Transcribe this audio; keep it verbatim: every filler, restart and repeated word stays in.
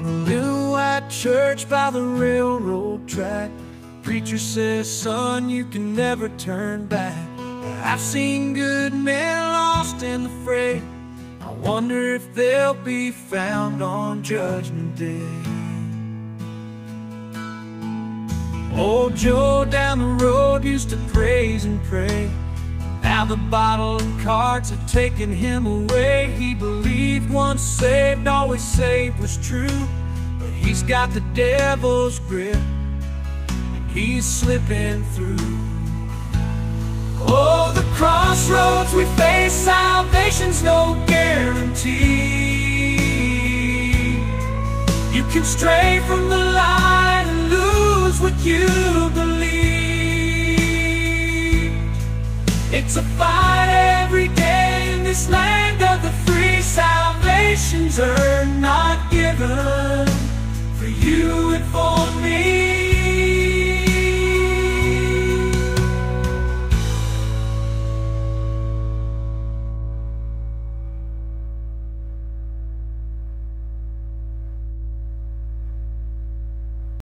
New white church by the railroad track. Preacher says, son, you can never turn back. I've seen good men lost in the fray. I wonder if they'll be found on Judgment Day. Old Joe down the road used to praise and pray. Now the bottle and cards have taken him away. He believed once saved, always saved was true. But he's got the devil's grip, and he's slipping through. Oh, the crossroads we face, salvation's no guarantee. You can stray from the light and lose what you believe. It's a fight every day in this land of the free. Salvation's earned, not given.